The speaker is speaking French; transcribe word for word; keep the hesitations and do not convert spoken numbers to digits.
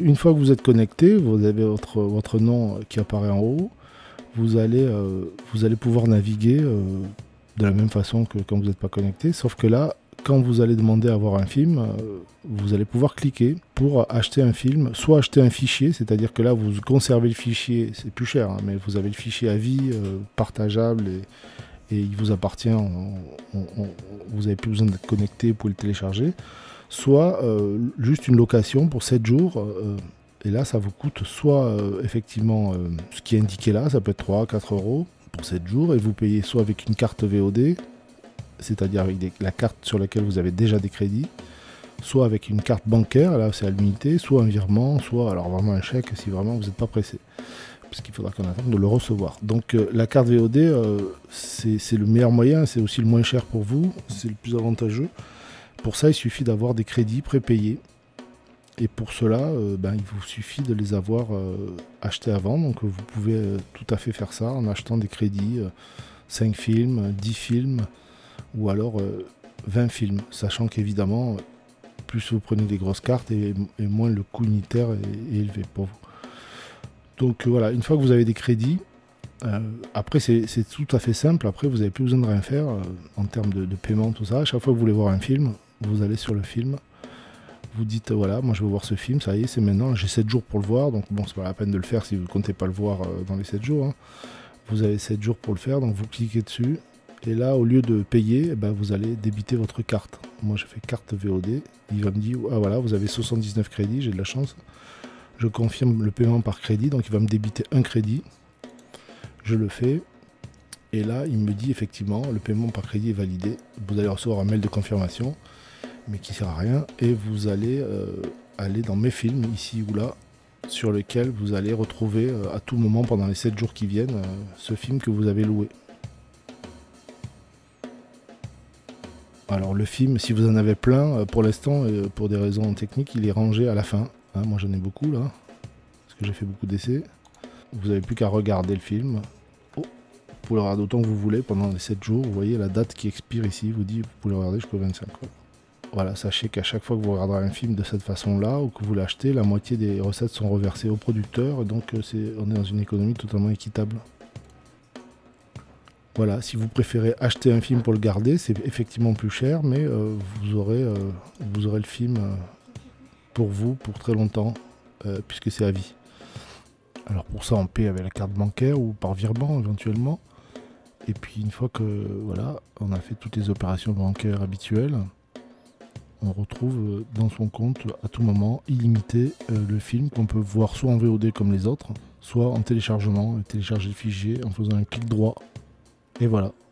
une fois que vous êtes connecté, vous avez votre, votre nom qui apparaît en haut. Vous allez, euh, vous allez pouvoir naviguer euh, de la même façon que quand vous n'êtes pas connecté. Sauf que là, quand vous allez demander à voir un film, euh, vous allez pouvoir cliquer pour acheter un film. Soit acheter un fichier, c'est-à-dire que là, vous conservez le fichier, c'est plus cher, hein, mais vous avez le fichier à vie, euh, partageable, et, et il vous appartient. On, on, on, vous n'avez plus besoin d'être connecté, vous pouvez le télécharger. Soit euh, juste une location pour sept jours. Euh, et là, ça vous coûte soit euh, effectivement euh, ce qui est indiqué là, ça peut être trois à quatre euros pour sept jours, et vous payez soit avec une carte V O D, c'est-à-dire avec des, la carte sur laquelle vous avez déjà des crédits, soit avec une carte bancaire, là c'est à l'unité, soit un virement, soit alors vraiment un chèque si vraiment vous n'êtes pas pressé. Parce qu'il faudra qu'on attende de le recevoir. Donc euh, la carte V O D, euh, c'est le meilleur moyen, c'est aussi le moins cher pour vous, c'est le plus avantageux. Pour ça, il suffit d'avoir des crédits prépayés. Et pour cela, euh, ben, il vous suffit de les avoir euh, achetés avant. Donc vous pouvez euh, tout à fait faire ça en achetant des crédits, euh, cinq films, dix films, ou alors euh, vingt films. Sachant qu'évidemment, plus vous prenez des grosses cartes, et, et moins le coût unitaire est, est élevé pour vous. Donc euh, voilà, une fois que vous avez des crédits, euh, après c'est tout à fait simple. Après, vous n'avez plus besoin de rien faire euh, en termes de, de paiement, tout ça. À chaque fois que vous voulez voir un film, vous allez sur le film. Vous dites, voilà, moi je veux voir ce film, ça y est, c'est maintenant, j'ai sept jours pour le voir, donc bon, c'est pas la peine de le faire si vous ne comptez pas le voir euh, dans les sept jours. Hein. Vous avez sept jours pour le faire, donc vous cliquez dessus, et là, au lieu de payer, eh ben, vous allez débiter votre carte. Moi, je fais carte V O D, il va me dire, ah voilà, vous avez soixante-dix-neuf crédits, j'ai de la chance. Je confirme le paiement par crédit, donc il va me débiter un crédit. Je le fais, et là, il me dit, effectivement, le paiement par crédit est validé. Vous allez recevoir un mail de confirmation, mais qui sert à rien, et vous allez euh, aller dans mes films, ici ou là, sur lequel vous allez retrouver euh, à tout moment pendant les sept jours qui viennent, euh, ce film que vous avez loué. Alors le film, si vous en avez plein, euh, pour l'instant, euh, pour des raisons techniques, il est rangé à la fin. Hein, moi j'en ai beaucoup là, parce que j'ai fait beaucoup d'essais. Vous n'avez plus qu'à regarder le film. Oh, vous pouvez le regarder autant que vous voulez pendant les sept jours. Vous voyez la date qui expire ici, vous dit vous pouvez le regarder jusqu'au vingt-cinq. Voilà, sachez qu'à chaque fois que vous regarderez un film de cette façon-là, ou que vous l'achetez, la moitié des recettes sont reversées au producteur, et donc c'est, on est dans une économie totalement équitable. Voilà, si vous préférez acheter un film pour le garder, c'est effectivement plus cher, mais euh, vous, aurez, euh, vous aurez le film euh, pour vous pour très longtemps, euh, puisque c'est à vie. Alors pour ça, on paie avec la carte bancaire ou par virement éventuellement. Et puis une fois que voilà, on a fait toutes les opérations bancaires habituelles, on retrouve dans son compte à tout moment illimité euh, le film qu'on peut voir soit en V O D comme les autres, soit en téléchargement, télécharger le fichier en faisant un clic droit. Et voilà.